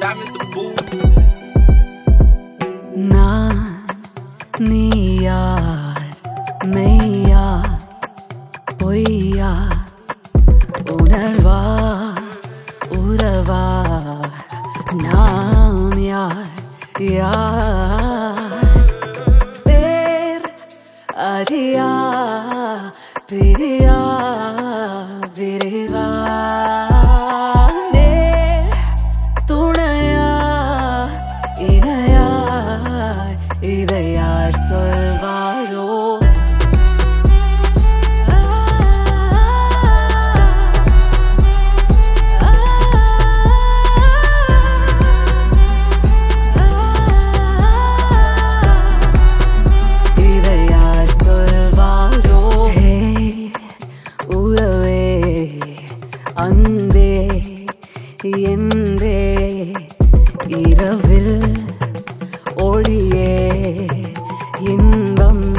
time is the booth. நான் நீ யார் மெய்யா பொய்யா உணர்வா உறவா நாம் யார் யார் பேர் அறியா பிரியா விரிவா நேர் துணையா இணையாய் இதை யார் சொல்வாரோ இதை யார் சொல்வாரோ ஹே உறவே அன்பே என்றே இரவில் ஒளியே இன்பம்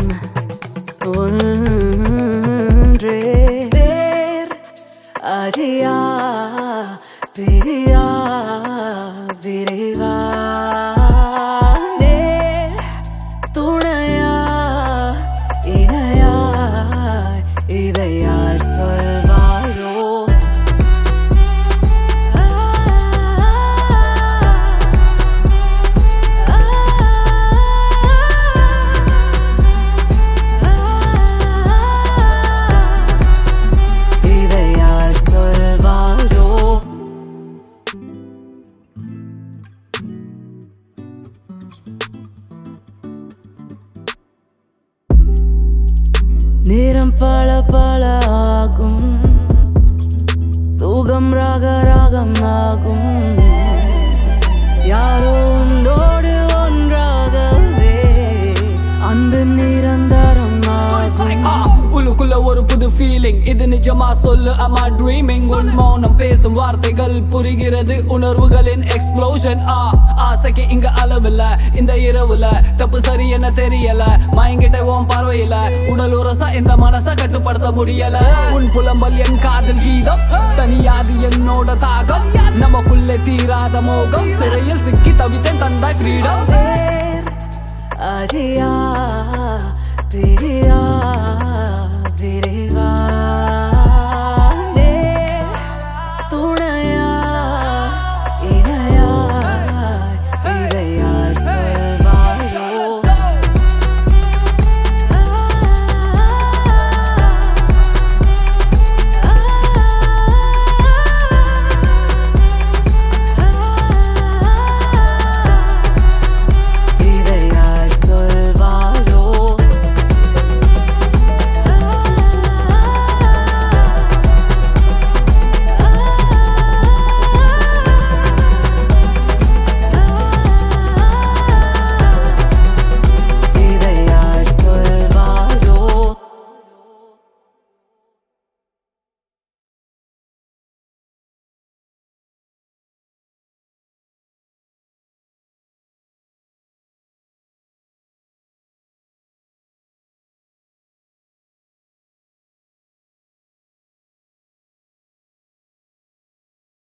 ஒன்றே தேர் அறியா பிரியா விரிவா நேர் துணையா இணையாய் இதை யார் சொல்வாரோ இதை யார் சொல்வாரோ நேரம் பல பல ஆகும் சோகம் ராக ராகம் ஆகும் யாரோ உண்டோடு ஒன்றாகவே அன்பு நிரந்தரம் ஆகும் உள்ளுக்குள்ள ஒரு புது ஃபீலிங் இது நிஜமா சொல்லு am I dreaming உன் மௌனம் பேசும் வார்த்தைகள் புரிகிறது உணர்வுகளின் எக்ஸ்ப்ளோஷன் ஆசைக்கு இங்க அளவில்ல இந்த இரவுல தப்பு சரி என்ன தெரியல மயங்கிட்ட உன் பார்வையில உடல் உரசா இந்த மனச கட்டுப்படுத்த முடியல உன் புலம்பல் என் காதல் கீதம் தனியாது என்னோட தாகம் நமக்குள்ளே தீராத மோகம் சிறையில் சிக்கி தவித்தேன் தந்தாய் ஃப்ரீடம் அறியா பிரியா விரிவா